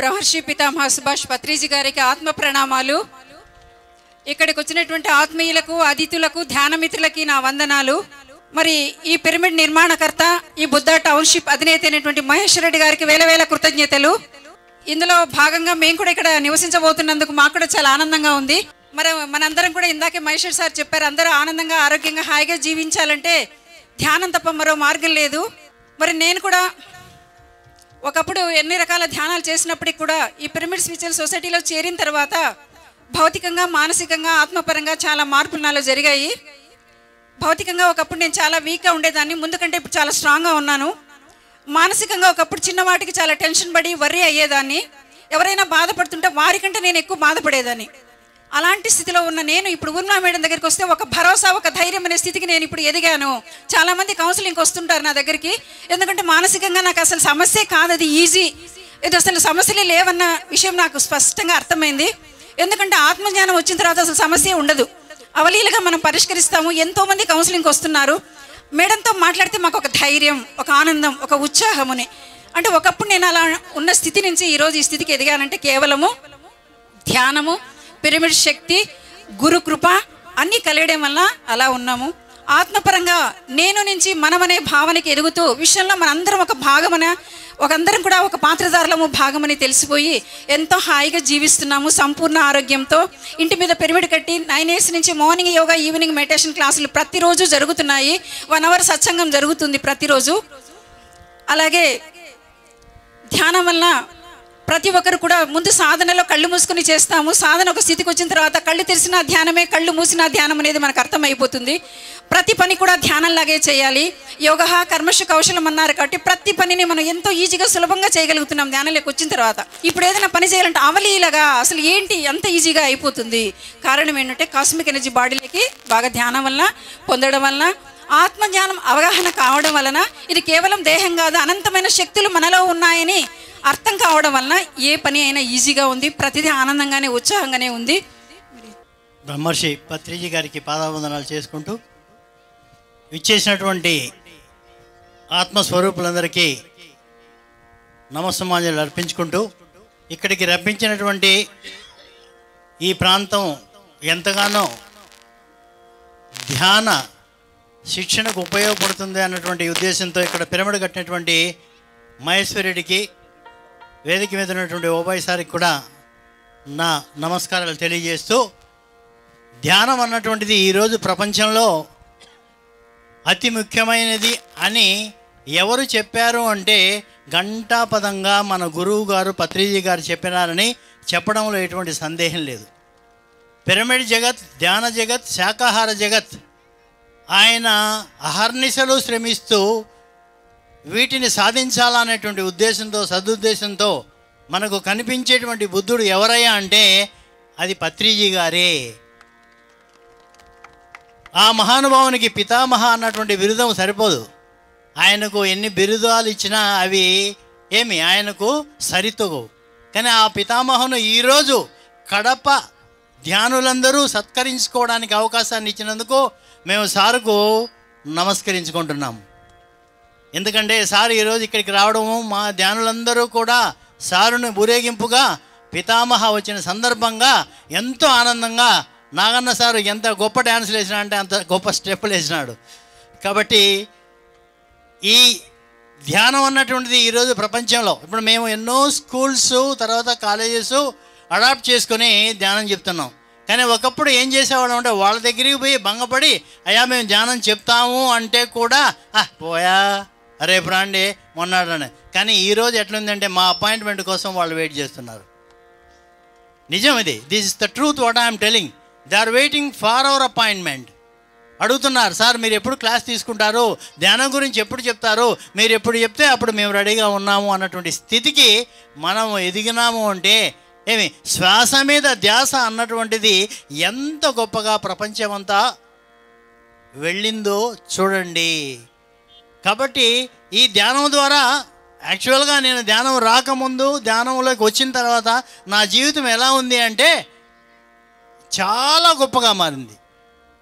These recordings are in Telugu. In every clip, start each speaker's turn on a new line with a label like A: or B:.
A: బ్రహ్మర్షి పితామహ సుభాష్ పత్రిజీ గారికి ఆత్మ ప్రణామాలు. ఇక్కడికి వచ్చినటువంటి ఆత్మీయులకు, అతిథులకు, ధ్యానమిత్రులకి నా వందనాలు. మరి ఈ పిరమిడ్ నిర్మాణకర్త, ఈ బుద్ధ టౌన్షిప్ అధినేత అయినటువంటి మహేష్ రెడ్డి గారికి వేల వేల కృతజ్ఞతలు. ఇందులో భాగంగా మేము కూడా ఇక్కడ నివసించబోతున్నందుకు మాకు కూడా చాలా ఆనందంగా ఉంది. మరి మనందరం కూడా ఇందాకే మహేష్ సార్ చెప్పారు, అందరూ ఆనందంగా, ఆరోగ్యంగా, హాయిగా జీవించాలంటే ధ్యానం తప్ప మరో మార్గం లేదు. మరి నేను కూడా ఒకప్పుడు ఎన్ని రకాల ధ్యానాలు చేసినప్పటికి కూడా ఈ పిరమిడ్ స్పిరిచువల్ సొసైటీలో చేరిన తర్వాత భౌతికంగా, మానసికంగా, ఆత్మపరంగా చాలా మార్పులు నాలో జరిగాయి. భౌతికంగా ఒకప్పుడు నేను చాలా వీక్గా ఉండేదాన్ని, ముందు కంటే ఇప్పుడు చాలా స్ట్రాంగ్గా ఉన్నాను. మానసికంగా ఒకప్పుడు చిన్నవాటికి చాలా టెన్షన్ పడి వర్రీ అయ్యేదాన్ని. ఎవరైనా బాధపడుతుంటే వారికంటే నేను ఎక్కువ బాధపడేదాన్ని. అలాంటి స్థితిలో ఉన్న నేను ఇప్పుడు ఊర్మిళ మేడం దగ్గరికి వస్తే ఒక భరోసా, ఒక ధైర్యం అనే స్థితికి నేను ఇప్పుడు ఎదిగాను. చాలామంది కౌన్సిలింగ్కి వస్తుంటారు నా దగ్గరికి, ఎందుకంటే మానసికంగా నాకు అసలు సమస్యే కాదు, అది ఈజీ, ఇది అసలు సమస్యలే లేవన్న విషయం నాకు స్పష్టంగా అర్థమైంది. ఎందుకంటే ఆత్మజ్ఞానం వచ్చిన తర్వాత అసలు సమస్య ఉండదు, అవలీలుగా మనం పరిష్కరిస్తాము. ఎంతోమంది కౌన్సిలింగ్కి వస్తున్నారు, మేడంతో మాట్లాడితే మాకు ఒక ధైర్యం, ఒక ఆనందం, ఒక ఉత్సాహముని. అంటే ఒకప్పుడు నేను అలా ఉన్న స్థితి నుంచి ఈరోజు ఈ స్థితికి ఎదిగానంటే కేవలము ధ్యానము, పిరమిడ్ శక్తి, గురు కృప అన్నీ కలియడం వల్ల అలా ఉన్నాము. ఆత్మపరంగా నేను నుంచి మనమనే భావనకి ఎదుగుతూ విషయంలో మనందరం ఒక భాగమన, ఒకందరం కూడా ఒక పాత్రధారులము భాగమని తెలిసిపోయి ఎంతో హాయిగా జీవిస్తున్నాము. సంపూర్ణ ఆరోగ్యంతో ఇంటి మీద పిరమిడ్ కట్టి 9 years నుంచి మార్నింగ్ యోగా, ఈవినింగ్ మెడిటేషన్ క్లాసులు ప్రతిరోజు జరుగుతున్నాయి. 1 hour సత్సంగం జరుగుతుంది ప్రతిరోజు. అలాగే ధ్యానం వల్ల ప్రతి ఒక్కరు కూడా ముందు సాధనలో కళ్ళు మూసుకుని చేస్తాము. సాధన ఒక స్థితికి వచ్చిన తర్వాత కళ్ళు తెరిసిన ధ్యానమే, కళ్ళు మూసిన ధ్యానం అనేది మనకు అర్థమైపోతుంది. ప్రతి పని కూడా ధ్యానంలాగే చేయాలి. యోగ కర్మషు కౌశలం అన్నారు కాబట్టి ప్రతి పనిని మనం ఎంతో ఈజీగా, సులభంగా చేయగలుగుతున్నాం ధ్యానంలోకి వచ్చిన తర్వాత. ఇప్పుడు ఏదైనా పని చేయాలంటే అవలీలగా అసలు ఏంటి అంత ఈజీగా అయిపోతుంది. కారణం ఏంటంటే కాస్మిక్ ఎనర్జీ బాడీలోకి బాగా ధ్యానం వల్ల పొందడం వల్ల, ఆత్మజ్ఞానం అవగాహన కావడం వలన, ఇది కేవలం దేహం కాదు, అనంతమైన శక్తులు మనలో ఉన్నాయని అర్థం కావడం వలన ఏ పని అయినా ఈజీగా ఉంది, ప్రతిదీ ఆనందంగానే, ఉత్సాహంగానే ఉంది.
B: బ్రహ్మర్షి పత్రిజీ గారికి పాదావందనాలు చేసుకుంటూ విచ్చేసినటువంటి ఆత్మస్వరూపులందరికీ నమస్సమాంజలు అర్పించుకుంటూ, ఇక్కడికి రప్పించినటువంటి ఈ ప్రాంతం ఎంతగానో ధ్యాన శిక్షణకు ఉపయోగపడుతుంది అన్నటువంటి ఉద్దేశంతో ఇక్కడ పిరమిడ్ కట్టినటువంటి మహేశ్వర్ రెడ్డికి, వేదిక మీద ఉన్నటువంటి ఓబాయ్ సార్కి కూడా నా నమస్కారాలు తెలియజేస్తూ, ధ్యానం అన్నటువంటిది ఈరోజు ప్రపంచంలో అతి ముఖ్యమైనది అని ఎవరు చెప్పారు అంటే ఘంటాపదంగా మన గురువు గారు పత్రిజీ గారు చెప్పినారని చెప్పడంలో ఎటువంటి సందేహం లేదు. పిరమిడ్ జగత్, ధ్యాన జగత్, శాకాహార జగత్ ఆయన అహర్నిశలు శ్రమిస్తూ వీటిని సాధించాలనేటువంటి ఉద్దేశంతో, సదుద్దేశంతో మనకు కనిపించేటువంటి బుద్ధుడు ఎవరయ్యా అంటే అది పత్రిజీ గారే. ఆ మహానుభావునికి పితామహ అన్నటువంటి బిరుదం సరిపోదు. ఆయనకు ఎన్ని బిరుదాలు ఇచ్చినా అవి ఏమి ఆయనకు సరితూగవు. కానీ ఆ పితామహను ఈరోజు కడప ధ్యానులందరూ సత్కరించుకోవడానికి అవకాశాన్ని ఇచ్చినందుకు మేము సారుకు నమస్కరించుకుంటున్నాము. ఎందుకంటే సార్ ఈరోజు ఇక్కడికి రావడము, మా ధ్యానులందరూ కూడా సారుని ఊరేగింపుగా పితామహ వచ్చిన సందర్భంగా ఎంతో ఆనందంగా, నాగన్న సారు ఎంత గొప్ప డ్యాన్సులు వేసినా అంటే అంత గొప్ప స్టెప్పులు వేసినాడు. కాబట్టి ఈ ధ్యానం అన్నటువంటిది ఈరోజు ప్రపంచంలో ఇప్పుడు మేము ఎన్నో స్కూల్స్, తర్వాత కాలేజెస్ అడాప్ట్ చేసుకొని ధ్యానం చెప్తున్నాం. కానీ ఒకప్పుడు ఏం చేసేవాళ్ళం అంటే వాళ్ళ దగ్గరికి పోయి భంగపడి, అయ్యా మేము ధ్యానం చెప్తాము అంటే కూడా పోయా, రేపు రాండి, మొన్నాడని. కానీ ఈరోజు ఎట్లుందంటే మా అపాయింట్మెంట్ కోసం వాళ్ళు వెయిట్ చేస్తున్నారు. నిజం ఇది, this is the truth what I'm telling. They are waiting for our appointment. అడుగుతున్నారు, సార్ మీరు ఎప్పుడు క్లాస్ తీసుకుంటారు, ధ్యానం గురించి ఎప్పుడు చెప్తారు, మీరు ఎప్పుడు చెప్తే అప్పుడు మేము రెడీగా ఉన్నాము అన్నటువంటి స్థితికి మనం ఎదిగినాము. అంటే ఏమి శ్వాస మీద ధ్యాస అన్నటువంటిది ఎంత గొప్పగా ప్రపంచమంతా వెళ్ళిందో చూడండి. కాబట్టి ఈ ధ్యానం ద్వారా యాక్చువల్గా నేను ధ్యానం రాకముందు, ధ్యానంలోకి వచ్చిన తర్వాత నా జీవితం ఎలా ఉంది అంటే చాలా గొప్పగా మారింది.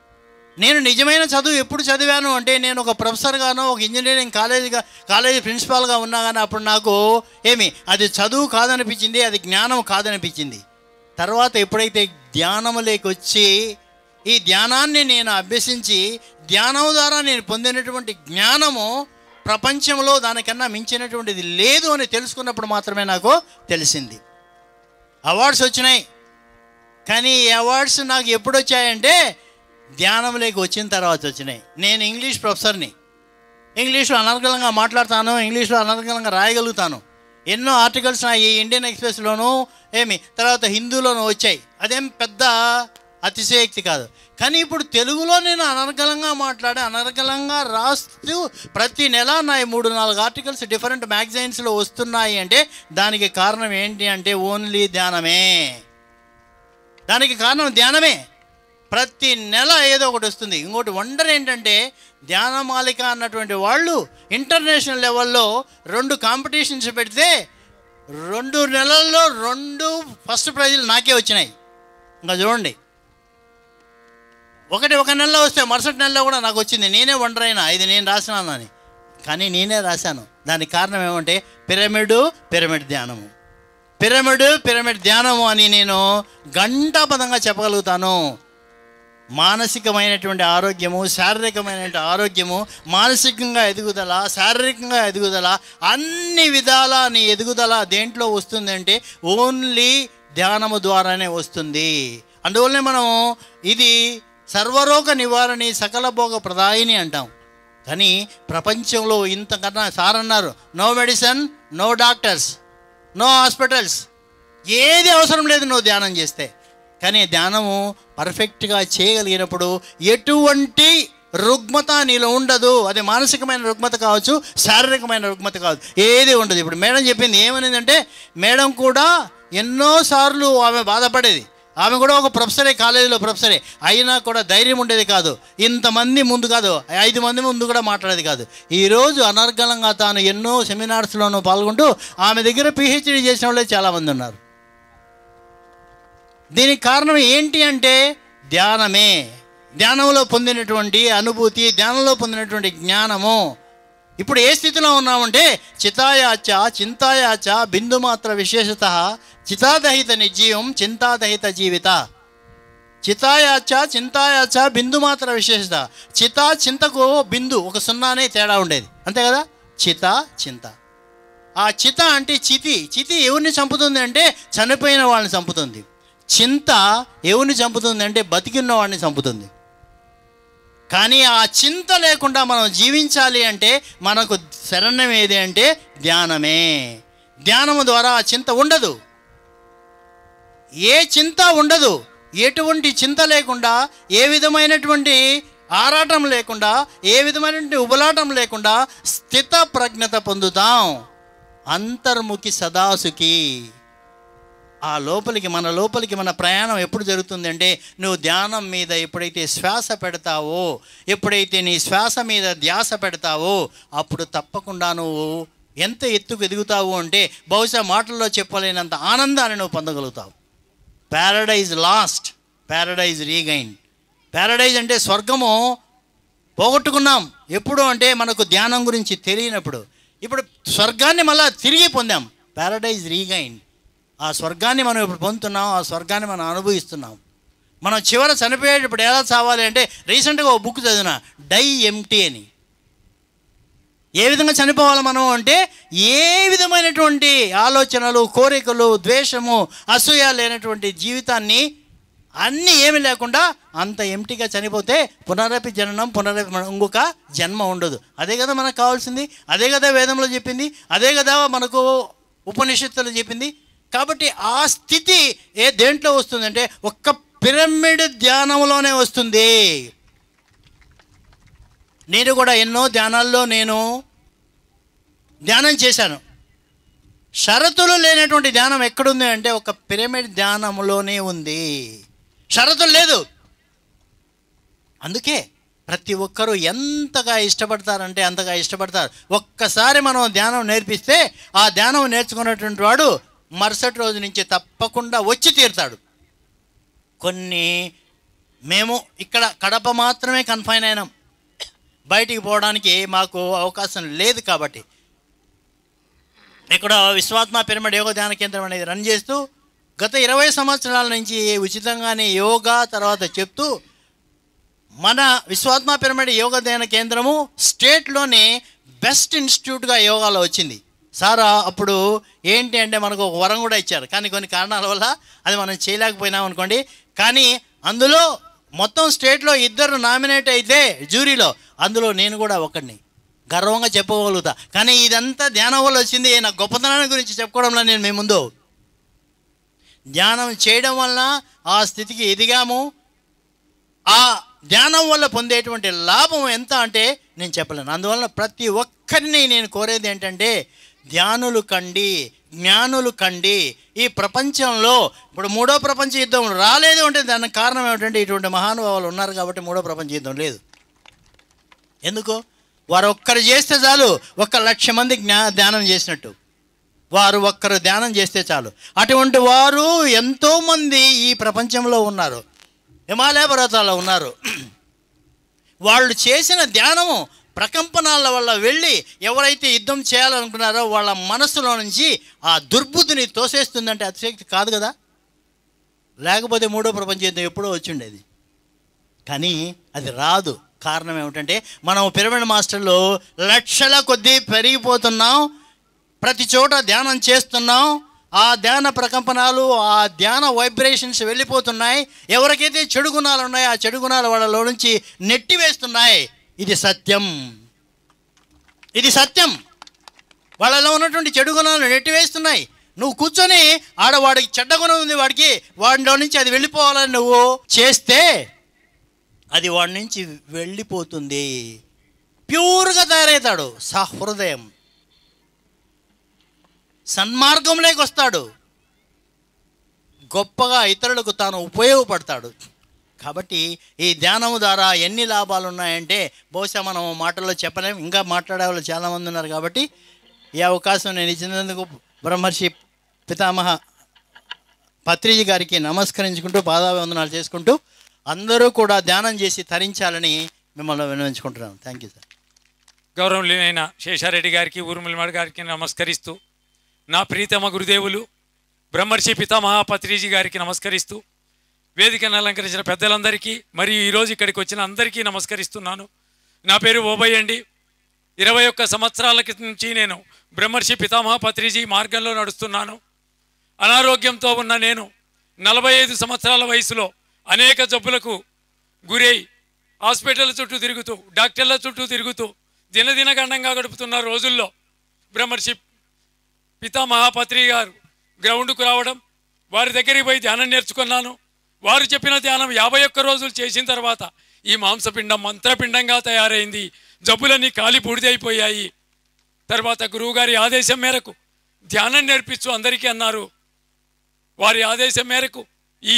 B: నేను నిజమైన చదువు ఎప్పుడు చదివాను అంటే నేను ఒక ప్రొఫెసర్గానో ఒక ఇంజనీరింగ్ కాలేజీ ప్రిన్సిపాల్గా ఉన్నా కానీ అప్పుడు నాకు అది చదువు కాదనిపించింది, అది జ్ఞానం కాదనిపించింది. తర్వాత ఎప్పుడైతే ధ్యానములోకి వచ్చి ఈ ధ్యానాన్ని నేను అభ్యసించి ధ్యానం ద్వారా నేను పొందినటువంటి జ్ఞానము ప్రపంచంలో దానికన్నా మించినటువంటిది లేదు అని తెలుసుకున్నప్పుడు మాత్రమే నాకు తెలిసింది. అవార్డ్స్ వచ్చినాయి, కానీ ఈ అవార్డ్స్ నాకు ఎప్పుడు వచ్చాయంటే ధ్యానంలోకి వచ్చిన తర్వాత వచ్చినాయి. నేను ఇంగ్లీష్ ప్రొఫెసర్ని, ఇంగ్లీష్లో అనర్గళంగా మాట్లాడతాను, ఇంగ్లీష్లో అనర్గళంగా రాయగలుగుతాను. ఎన్నో ఆర్టికల్స్ నా ఈ ఇండియన్ ఎక్స్ప్రెస్లోనూ తర్వాత హిందూలోనూ వచ్చాయి. అదేం పెద్ద అతిశయోక్తి కాదు. కానీ ఇప్పుడు తెలుగులో నేను అనర్గళంగా మాట్లాడి అనర్గళంగా రాస్తూ ప్రతి నెల నా 3-4 ఆర్టికల్స్ డిఫరెంట్ మ్యాగజైన్స్లో వస్తున్నాయి అంటే దానికి కారణం ఏంటి అంటే ఓన్లీ ధ్యానమే. దానికి కారణం ధ్యానమే. ప్రతి నెల ఏదో ఒకటి వస్తుంది. ఇంకోటి వండర్ ఏంటంటే ధ్యానమాలిక అన్నటువంటి వాళ్ళు ఇంటర్నేషనల్ లెవెల్లో 2 కాంపిటీషన్స్ పెడితే 2 నెలల్లో 2 ఫస్ట్ ప్రైజులు నాకే వచ్చినాయి. ఇంకా చూడండి, ఒక నెలలో వస్తే మరుసటి నెలలో కూడా నాకు వచ్చింది. నేనే వండర్ అయినా ఇది నేను రాసినాను అని. కానీ నేనే రాశాను. దానికి కారణం ఏమంటే పిరమిడ్ ధ్యానము, పిరమిడ్ ధ్యానము అని నేను ఘంటాపదంగా చెప్పగలుగుతాను. మానసికమైనటువంటి ఆరోగ్యము, శారీరకమైనటువంటి ఆరోగ్యము, మానసికంగా ఎదుగుదల, శారీరకంగా ఎదుగుదల, అన్ని విధాల నీ ఎదుగుదల దేంట్లో వస్తుందంటే ఓన్లీ ధ్యానము ద్వారానే వస్తుంది. అందువల్లనే మనం ఇది సర్వరోగ నివారణి సకల భోగ ప్రదాయిని అంటాం. కానీ ప్రపంచంలో ఇంతకన్నా సార్ అన్నారు, no medicine, no doctors, no hospitals, ఏది అవసరం లేదు నువ్వు ధ్యానం చేస్తే. కానీ ధ్యానము పర్ఫెక్ట్గా చేయగలిగినప్పుడు ఎటువంటి రుగ్మత నీలో ఉండదు. అది మానసికమైన రుగ్మత కావచ్చు, శారీరకమైన రుగ్మత కావచ్చు, ఏది ఉండదు. ఇప్పుడు మేడం చెప్పింది ఏమనిందంటే, మేడం కూడా ఎన్నోసార్లు ఆమె బాధపడేది. ఆమె కూడా ఒక ప్రొఫెసరే, కాలేజీలో ప్రొఫెసరే, అయినా కూడా ధైర్యం ఉండేది కాదు. ఇంతమంది ముందు కాదు, 5 మంది ముందు కూడా మాట్లాడేది కాదు. ఈరోజు అనర్గళంగా తాను ఎన్నో సెమినార్స్లోనూ పాల్గొంటూ ఆమె దగ్గర పిహెచ్డీ చేసిన వాళ్ళే చాలామంది ఉన్నారు. దీనికి కారణం ఏంటి అంటే ధ్యానమే. ధ్యానంలో పొందినటువంటి అనుభూతి, ధ్యానంలో పొందినటువంటి జ్ఞానము. ఇప్పుడు ఏ స్థితిలో ఉన్నామంటే చితాయాచ చింతాయాచ బిందుమాత్ర విశేషత చితాదహిత నిర్జీవం చింతాదహిత జీవిత. చితాయాచ చింతాయాచ బిందుమాత్ర విశేషత. చింతకు బిందు ఒక సున్నానే తేడా ఉండేది, అంతే కదా. చింత. ఆ చిత అంటే చితి ఎవరిని చంపుతుంది అంటే చనిపోయిన వాళ్ళని చంపుతుంది. చింత ఎవరిని చంపుతుంది అంటే బతికిన్న వాడిని చంపుతుంది. కానీ ఆ చింత లేకుండా మనం జీవించాలి అంటే మనకు శరణ్యం ఏది అంటే ధ్యానమే. ధ్యానము ద్వారా ఆ చింత ఉండదు, ఏ చింత ఉండదు. ఎటువంటి చింత లేకుండా, ఏ విధమైనటువంటి ఆరాటం లేకుండా, ఏ విధమైనటువంటి ఉబలాటం లేకుండా స్థిత ప్రజ్ఞత పొందుతాం. అంతర్ముఖి సదాసుకి. ఆ లోపలికి మన ప్రయాణం ఎప్పుడు జరుగుతుంది అంటే నువ్వు ధ్యానం మీద ఎప్పుడైతే శ్వాస పెడతావో, ఎప్పుడైతే నీ శ్వాస మీద ధ్యాస పెడతావో అప్పుడు తప్పకుండా నువ్వు ఎంత ఎత్తుకు ఎదుగుతావు అంటే బహుశా మాటల్లో చెప్పలేనంత ఆనందాన్ని నువ్వు పొందగలుగుతావు. Paradise lost, paradise regain. Paradise అంటే స్వర్గము పోగొట్టుకున్నాం ఎప్పుడు అంటే మనకు ధ్యానం గురించి తెలియనప్పుడు. ఇప్పుడు స్వర్గాన్ని మళ్ళీ తిరిగి పొందాం, ప్యారడైజ్ రీగైన్. ఆ స్వర్గాన్ని మనం ఇప్పుడు పొందుతున్నాం, ఆ స్వర్గాన్ని మనం అనుభవిస్తున్నాం. మనం చివర చనిపోయేటప్పుడు ఎలా చావాలి అంటే రీసెంట్గా ఒక బుక్ చదివిన, డై ఎంటీ అని. ఏ విధంగా చనిపోవాలి మనం అంటే ఏ విధమైనటువంటి ఆలోచనలు, కోరికలు, ద్వేషము, అసూయ లేనటువంటి జీవితాన్ని అన్నీ ఏమి లేకుండా అంత ఎంటీగా చనిపోతే పునరపి జననం, ఇంకొక జన్మ ఉండదు. అదే కదా మనకు కావాల్సింది, అదే కదా వేదంలో చెప్పింది, అదే కదా మనకు ఉపనిషత్తులు చెప్పింది. కాబట్టి ఆ స్థితి దేంట్లో వస్తుందంటే ఒక్క పిరమిడ్ ధ్యానంలోనే వస్తుంది. నేను కూడా ఎన్నో ధ్యానాల్లో నేను ధ్యానం చేశాను. షరతులు లేనటువంటి ధ్యానం ఎక్కడుంది అంటే ఒక పిరమిడ్ ధ్యానంలోనే ఉంది. షరతులు లేదు. అందుకే ప్రతి ఒక్కరూ ఎంతగా ఇష్టపడతారంటే అంతగా ఇష్టపడతారు. ఒక్కసారి మనం ధ్యానం నేర్పిస్తే ఆ ధ్యానం నేర్చుకున్నటువంటి వాడు మరుసటి రోజు నుంచి తప్పకుండా వచ్చి తీరుతాడు. కొన్ని మేము ఇక్కడ కడప మాత్రమే కన్ఫైన్ అయినాం, బయటికి పోవడానికి మాకు అవకాశం లేదు. కాబట్టి ఇక్కడ విశ్వాత్మ పిరమిడ్ యోగ ధ్యాన కేంద్రం అనేది రన్ చేస్తూ గత 20 సంవత్సరాల నుంచి ఉచితంగానే యోగా తర్వాత చెప్తూ మన విశ్వాత్మ పిరమిడ్ యోగ ధ్యాన కేంద్రము స్టేట్లోనే బెస్ట్ ఇన్స్టిట్యూట్గా యోగాలో వచ్చింది. సార్ అప్పుడు ఏంటి అంటే మనకు ఒక వరం కూడా ఇచ్చారు, కానీ కొన్ని కారణాల వల్ల అది మనం చేయలేకపోయినాం అనుకోండి. కానీ అందులో మొత్తం స్టేట్లో 2 నామినేట్ అయితే జ్యూరీలో, అందులో నేను కూడా ఒకడిని గర్వంగా చెప్పుకోగలుగుతా. కానీ ఇదంతా ధ్యానం వల్ల వచ్చింది. నా గొప్పతనాన్ని గురించి చెప్పుకోవడంలో నేను మీ ముందు ధ్యానం చేయడం వల్ల ఆ స్థితికి ఎదిగాము. ఆ ధ్యానం వల్ల పొందేటువంటి లాభం ఎంత అంటే నేను చెప్పలేను. అందువల్ల ప్రతి ఒక్కరిని నేను కోరేది ఏంటంటే ధ్యానులు కండి, జ్ఞానులు కండి. ఈ ప్రపంచంలో ఇప్పుడు 3వ ప్రపంచ యుద్ధం రాలేదు అంటే దానికి కారణం ఏమిటంటే ఇటువంటి మహానుభావులు ఉన్నారు కాబట్టి 3వ ప్రపంచ యుద్ధం లేదు. ఎందుకు? వారు ఒక్కరు చేస్తే చాలు, 1,00,000 మంది ధ్యానం చేసినట్టు. వారు ఒక్కరు ధ్యానం చేస్తే చాలు. అటువంటి వారు ఎంతోమంది ఈ ప్రపంచంలో ఉన్నారు, హిమాలయ పర్వతాల్లో ఉన్నారు. వాళ్ళు చేసిన ధ్యానము ప్రకంపనాల వల్ల వెళ్ళి ఎవరైతే యుద్ధం చేయాలనుకున్నారో వాళ్ళ మనసులో నుంచి ఆ దుర్బుద్ధిని తోసేస్తుందంటే అతిశక్తి కాదు కదా. లేకపోతే 3వ ప్రపంచ యుద్ధం ఎప్పుడో వచ్చి ఉండేది, కానీ అది రాదు. కారణం ఏమిటంటే మనం పిరమిడ్ మాస్టర్లు లక్షల కొద్దీ పెరిగిపోతున్నాం, ప్రతి చోట ధ్యానం చేస్తున్నాం. ఆ ధ్యాన ప్రకంపనాలు, ఆ ధ్యాన వైబ్రేషన్స్ వెళ్ళిపోతున్నాయి. ఎవరికైతే చెడు గుణాలు ఉన్నాయో ఆ చెడు గుణాలు వాళ్ళలో నుంచి నెట్టివేస్తున్నాయి. ఇది సత్యం, ఇది సత్యం. వాళ్ళలో ఉన్నటువంటి చెడు గుణాలు నెట్టివేస్తున్నాయి. నువ్వు కూర్చొని ఆడవాడికి చెడ్డ గుణం ఉంది, వాడిలో నుంచి అది వెళ్ళిపోవాలని నువ్వు చేస్తే అది వాడి నుంచి వెళ్ళిపోతుంది. ప్యూర్గా తయారవుతాడు, సహృదయం, సన్మార్గంలోకి వస్తాడు, గొప్పగా ఇతరులకు తాను ఉపయోగపడతాడు. కాబట్టి ఈ ధ్యానము ద్వారా ఎన్ని లాభాలు ఉన్నాయంటే బహుశా మనం మాటల్లో చెప్పలేం. ఇంకా మాట్లాడే వాళ్ళు చాలామంది ఉన్నారు. కాబట్టి ఈ అవకాశం నేను ఇచ్చినందుకు బ్రహ్మర్షి పితామహ పత్రిజీ గారికి నమస్కరించుకుంటూ పాదాభివందనాలు చేసుకుంటూ అందరూ కూడా ధ్యానం చేసి తరించాలని మిమ్మల్ని విన్నవించుకుంటున్నాను. Thank you sir.
C: గౌరవనీయులైన శేషారెడ్డి గారికి, ఊర్మిళ గారికి నమస్కరిస్తూ, నా ప్రీతమ గురుదేవులు బ్రహ్మర్షి పితామహ పత్రిజీ గారికి నమస్కరిస్తూ, వేదికను అలంకరించిన పెద్దలందరికీ మరియు ఈరోజు ఇక్కడికి వచ్చిన అందరికీ నమస్కరిస్తున్నాను. నా పేరు ఓబయ్య అండి. 21 సంవత్సరాల నుంచి నేను బ్రహ్మర్షి పితామహ పత్రిజీ మార్గంలో నడుస్తున్నాను. అనారోగ్యంతో ఉన్న నేను 45 సంవత్సరాల వయసులో అనేక జబ్బులకు గురై హాస్పిటల్ చుట్టూ తిరుగుతూ, డాక్టర్ల చుట్టూ తిరుగుతూ దినదినగండంగా గడుపుతున్న రోజుల్లో బ్రహ్మర్షి పితామహ పత్రిజీ గారు గ్రౌండ్కు రావడం, వారి దగ్గరికి పోయి ధ్యానం నేర్చుకున్నాను. వారు చెప్పిన ధ్యానం 51 రోజులు చేసిన తర్వాత ఈ మాంసపిండం మంత్రపిండంగా తయారైంది. జబ్బులన్నీ కాలి బూడిదైపోయాయి. తర్వాత గురువుగారి ఆదేశం మేరకు ధ్యానం నేర్పించు అందరికీ అన్నారు. వారి ఆదేశం మేరకు ఈ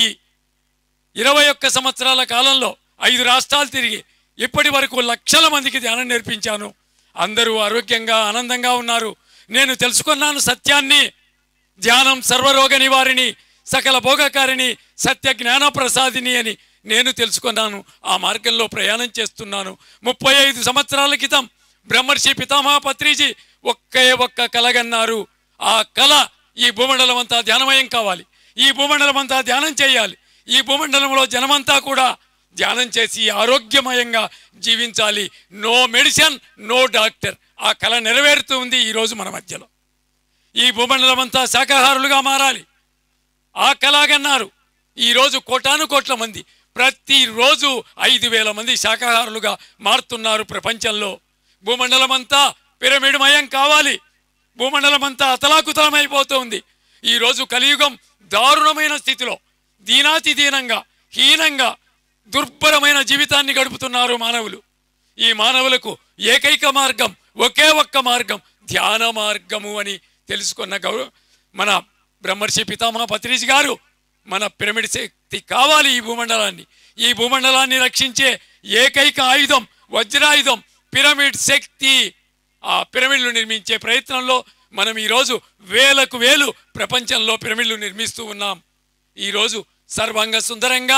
C: 21 సంవత్సరాల కాలంలో 5 రాష్ట్రాలు తిరిగి ఇప్పటి వరకు లక్షల మందికి ధ్యానం నేర్పించాను. అందరూ ఆరోగ్యంగా ఆనందంగా ఉన్నారు. నేను తెలుసుకున్నాను సత్యాన్ని. ధ్యానం సర్వరోగ నివారిణి, సకల భోగకారిణి, సత్య జ్ఞాన ప్రసాదిని అని నేను తెలుసుకున్నాను. ఆ మార్గంలో ప్రయాణం చేస్తున్నాను. 35 సంవత్సరాల క్రితం బ్రహ్మర్షి పితామహ పత్రిజీ ఒక్క కలగన్నారు. ఆ కళ ఈ భూమండలం అంతా ధ్యానమయం కావాలి, ఈ భూమండలం అంతా ధ్యానం చేయాలి, ఈ భూమండలంలో జనమంతా కూడా ధ్యానం చేసి ఆరోగ్యమయంగా జీవించాలి. No medicine, no doctor. ఆ కళ నెరవేరుతూ ఉంది ఈరోజు మన మధ్యలో. ఈ భూమండలం అంతా శాకాహారులుగా మారాలి, ఆ కళగన్నారు. ఈరోజు కోటాను కోట్ల మంది, ప్రతిరోజు 5,000 మంది శాకాహారులుగా మారుతున్నారు ప్రపంచంలో. భూమండలం అంతా పిరమిడ్మయం కావాలి. భూమండలం అంతా అతలాకుతలమైపోతుంది. ఈరోజు కలియుగం దారుణమైన స్థితిలో దీనాతి దీనంగా, హీనంగా, దుర్భరమైన జీవితాన్ని గడుపుతున్నారు మానవులు. ఈ మానవులకు ఏకైక మార్గం, ఒకే ఒక్క మార్గం ధ్యాన మార్గము అని తెలుసుకున్న మన బ్రహ్మర్షి పితామహ పత్రిజీ గారు మన పిరమిడ్ శక్తి కావాలి. ఈ భూమండలాన్ని, ఈ భూమండలాన్ని రక్షించే ఏకైక ఆయుధం, వజ్రాయుధం పిరమిడ్ శక్తి. ఆ పిరమిడ్లు నిర్మించే ప్రయత్నంలో మనం ఈరోజు వేలకు వేలు ప్రపంచంలో పిరమిడ్లు నిర్మిస్తూ ఉన్నాం. ఈరోజు సర్వాంగ సుందరంగా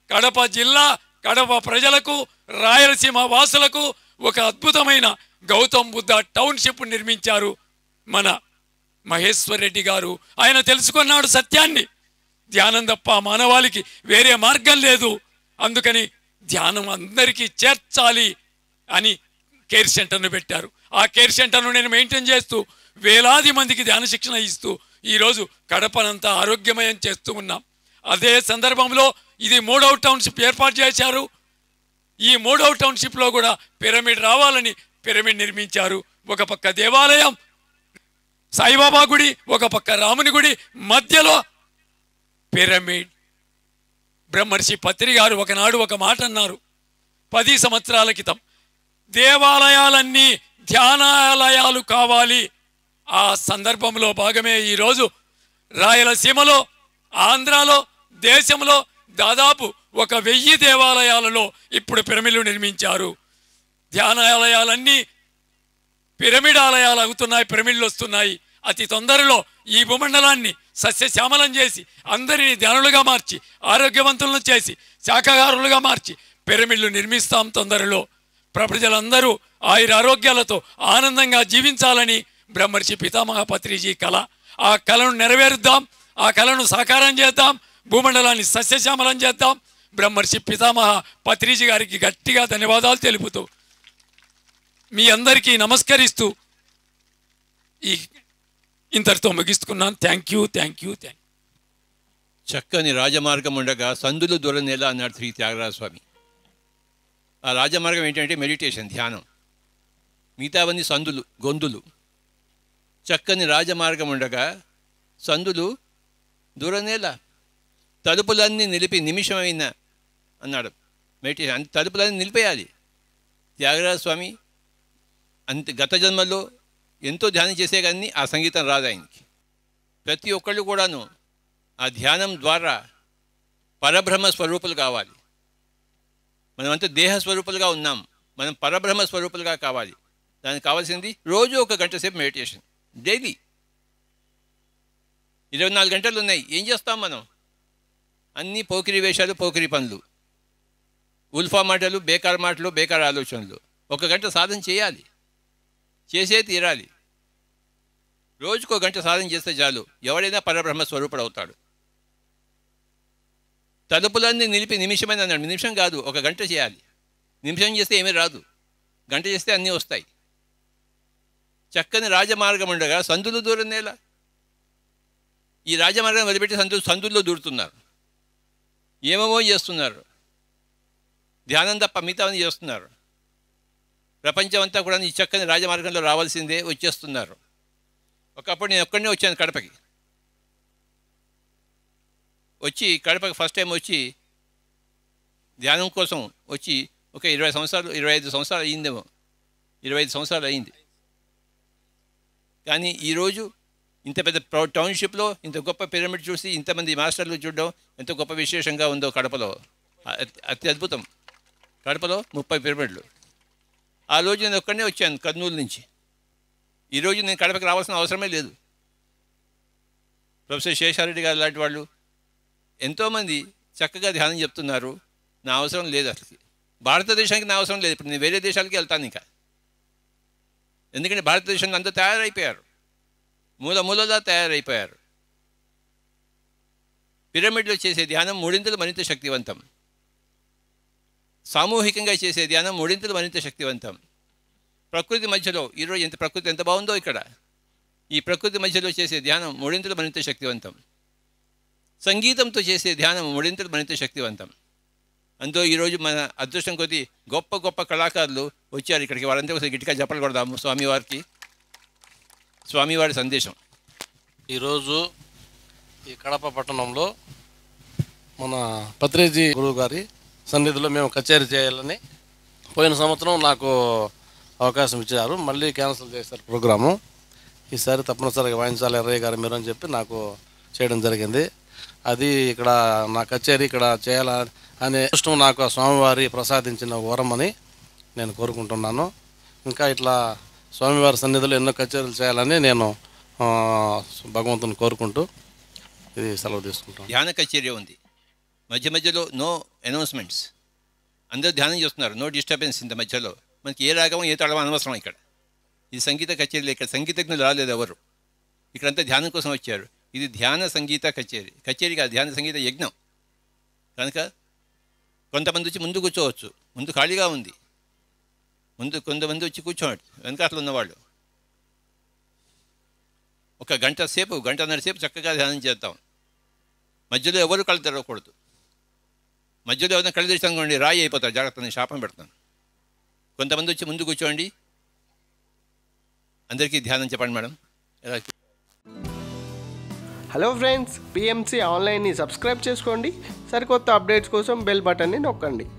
C: కడప జిల్లా, కడప ప్రజలకు, రాయలసీమ వాసులకు ఒక అద్భుతమైన గౌతమ్ బుద్ధ టౌన్షిప్ నిర్మించారు మన మహేశ్వర్ రెడ్డి గారు. ఆయన తెలుసుకున్నాడు సత్యాన్ని. ధ్యానం తప్ప మానవాళికి వేరే మార్గం లేదు, అందుకని ధ్యానం అందరికీ చేర్చాలి అని కేర్ సెంటర్ను పెట్టారు. ఆ కేర్ సెంటర్ను నేను మెయింటైన్ చేస్తూ వేలాది మందికి ధ్యాన శిక్షణ ఇస్తూ ఈరోజు కడపనంతా ఆరోగ్యమయం చేస్తూ ఉన్నాం. అదే సందర్భంలో ఇది 3వ టౌన్షిప్ ఏర్పాటు చేశారు. ఈ 3వ టౌన్షిప్లో కూడా పిరమిడ్ రావాలని పిరమిడ్ నిర్మించారు. ఒక పక్క దేవాలయం సాయిబాబా గుడి, ఒక పక్క రాముని గుడి, మధ్యలో పిరమిడ్. బ్రహ్మర్షి పత్రి గారు ఒకనాడు ఒక మాట అన్నారు 10 సంవత్సరాల క్రితం, దేవాలయాలన్నీ ధ్యానాలయాలు కావాలి. ఆ సందర్భంలో భాగమే ఈరోజు రాయలసీమలో, ఆంధ్రాలో, దేశంలో దాదాపు 1000 దేవాలయాలలో ఇప్పుడు పిరమిడ్లు నిర్మించారు. ధ్యానాలయాలన్నీ పిరమిడ్ ఆలయాలు అవుతున్నాయి, పిరమిడ్లు వస్తున్నాయి. అతి తొందరలో ఈ భూమండలాన్ని సస్యశ్యామలం చేసి అందరినీ ధ్యానులుగా మార్చి ఆరోగ్యవంతులను చేసి శాఖాహారులుగా మార్చి పిరమిడ్లు నిర్మిస్తాం తొందరలో. ప్రజలందరూ ఆయురారోగ్యాలతో ఆనందంగా జీవించాలని బ్రహ్మర్షి పితామహ పత్రిజీ కళ. ఆ కళను నెరవేరుద్దాం, ఆ కళను సాకారం చేద్దాం, భూమండలాన్ని సస్యశ్యామలం చేద్దాం. బ్రహ్మర్షి పితామహ పత్రిజీ గారికి గట్టిగా ధన్యవాదాలు తెలుపుతూ మీ అందరికీ నమస్కరిస్తూ ఇంతటితో ముగిస్తున్నాను. Thank you.
D: చక్కని రాజమార్గం ఉండగా సందులు దొరనేలా అన్నాడు శ్రీ త్యాగరాజ స్వామి. ఆ రాజమార్గం ఏంటంటే మెడిటేషన్, ధ్యానం. మిగతావన్నీ సందులు, గొంతులు. చక్కని రాజమార్గం ఉండగా సందులు దూరనేలా, తలుపులన్నీ నిలిపి నిమిషమైన అన్నాడు. మెడిటేషన్ తలుపులన్నీ నిలిపేయాలి. త్యాగరాజ స్వామి గత జన్మలో ఎంతో ధ్యానం చేసే కానీ ఆ సంగీతం రాదు ఆయనకి. ప్రతి ఒక్కళ్ళు కూడాను ఆ ధ్యానం ద్వారా పరబ్రహ్మ స్వరూపులు కావాలి. మనమంతా దేహ స్వరూపులుగా ఉన్నాం, మనం పరబ్రహ్మ స్వరూపులుగా కావాలి. దానికి కావాల్సింది రోజు 1 గంట సేపు మెడిటేషన్ డైలీ. 24 గంటలు ఉన్నాయి, ఏం చేస్తాం మనం? అన్నీ పోకిరి వేషాలు, పోకిరి పనులు, ఉల్ఫా మాటలు, బేకార్ మాటలు, బేకార్ ఆలోచనలు. 1 గంట సాధన చేయాలి, చేసే తీరాలి. రోజుకో గంట సాధన చేస్తే చాలు, ఎవడైనా పరబ్రహ్మ స్వరూపుడు అవుతాడు. తలుపులన్నీ నిలిపి నిమిషమైన అన్నాడు. నిమిషం కాదు, 1 గంట చేయాలి. నిమిషం చేస్తే ఏమీ రాదు, గంట చేస్తే అన్నీ వస్తాయి. చక్కని రాజమార్గం ఉండగా సందులు దూరనేలా. ఈ రాజమార్గం వదిలిపెట్టి సందుల్లో దూరుతున్నారు, ఏమేమో చేస్తున్నారు. ధ్యానం తప్ప మిగతావన్నీ చేస్తున్నారు. ప్రపంచం అంతా కూడా ఈ చక్కని రాజమార్గంలో రావాల్సిందే, వచ్చేస్తున్నారు. ఒకప్పుడు నేను ఒక్కడనే వచ్చాను కడపకి. కడపకి ఫస్ట్ టైం వచ్చి ధ్యానం కోసం వచ్చి ఒక 20 సంవత్సరాలు 25 సంవత్సరాలు అయ్యిందేమో, 25 సంవత్సరాలు అయ్యింది. కానీ ఈరోజు ఇంత పెద్ద టౌన్షిప్లో ఇంత గొప్ప పిరమిడ్ చూసి ఇంతమంది మాస్టర్లు చూడడం ఎంత గొప్ప విశేషంగా ఉందో కడపలో. అతి అద్భుతం. కడపలో 30 పిరమిడ్లు. ఆ రోజు నేను ఒక్కడనే వచ్చాను కర్నూలు నుంచి. ఈరోజు నేను కడపకి రావాల్సిన అవసరమే లేదు. ప్రొఫెసర్ శేషారెడ్డి గారు లాంటి వాళ్ళు ఎంతోమంది చక్కగా ధ్యానం చెప్తున్నారు. నా అవసరం లేదు అసలు. భారతదేశానికి నా అవసరం లేదు. ఇప్పుడు నేను వేరే దేశాలకి వెళ్తాను ఇంకా. ఎందుకంటే భారతదేశంలో అంతా తయారైపోయారు, మూలలా తయారైపోయారు. పిరమిడ్లో చేసే ధ్యానం 3 మరింత శక్తివంతం. సామూహికంగా చేసే ధ్యానం 3 మరింత శక్తివంతం. ప్రకృతి మధ్యలో ఈరోజు ప్రకృతి ఎంత బాగుందో ఇక్కడ. ఈ ప్రకృతి మధ్యలో చేసే ధ్యానం 3 మరింత శక్తివంతం. సంగీతంతో చేసే ధ్యానం 3 మరింత శక్తివంతం. అందులో ఈరోజు మన అదృష్టం కొద్దీ గొప్ప గొప్ప కళాకారులు వచ్చారు ఇక్కడికి. వాళ్ళంతా ఒకసారి గట్టిగా చెప్పలు కొడదాము స్వామివారికి. స్వామివారి సందేశం.
E: ఈరోజు ఈ కడప పట్టణంలో మన పత్రిజీ గురువు గారి సన్నిధిలో మేము కచేరీ చేయాలని పోయిన సంవత్సరం నాకు అవకాశం ఇచ్చారు. మళ్ళీ క్యాన్సిల్ చేశారు ప్రోగ్రాము. ఈసారి తప్పనిసరిగా వాయించాలి ఎర్రయ్య గారు మీరు అని చెప్పి నాకు చేయడం జరిగింది. అది ఇక్కడ నా కచేరీ ఇక్కడ చేయాలని అనే ఇష్టం నాకు ఆ స్వామివారి ప్రసాదించిన వరం అని నేను కోరుకుంటున్నాను. ఇంకా ఇట్లా స్వామివారి సన్నిధిలో ఎన్నో కచేరీలు చేయాలని నేను భగవంతుని కోరుకుంటూ ఇది సెలవు తీసుకుంటాను.
D: ధ్యాన కచేరీ ఉంది. మధ్య మధ్యలో నో అనౌన్స్మెంట్స్, అందరూ ధ్యానం చేస్తున్నారు, నో డిస్టర్బెన్స్. ఇంత మధ్యలో మనకి ఏ రాగమో ఏ తాళమో అనవసరం. ఇక్కడ ఇది సంగీత కచేరీలు, ఇక్కడ సంగీతజ్ఞులు రాలేదు ఎవరు, ఇక్కడంతా ధ్యానం కోసం వచ్చారు. ఇది ధ్యాన సంగీత కచేరీ, కచేరీ కాదు, ధ్యాన సంగీత యజ్ఞం. కనుక కొంతమంది వచ్చి ముందు కూర్చోవచ్చు, ముందు ఖాళీగా ఉంది, ముందు కొంతమంది వచ్చి కూర్చోవచ్చు, వెనకాతలు ఉన్నవాళ్ళు. ఒక గంటన్నర సేపు చక్కగా ధ్యానం చేద్దాం. మధ్యలో ఎవరు కళ్ళు తెరవకూడదు. మధ్యలో ఎవరైనా కళ్ళు తెరిచి అనుకోండి రాయి అయిపోతారు, జాగ్రత్త, నేను శాపం పెడతాను. కొంతమంది వచ్చి ముందు కూర్చోండి. అందరికీ ధ్యానం చెప్పండి మేడం.
F: హలో ఫ్రెండ్స్, పిఎంసి ఆన్లైన్ని సబ్స్క్రైబ్ చేసుకోండి. సరికొత్త అప్డేట్స్ కోసం బెల్ బటన్ని నొక్కండి.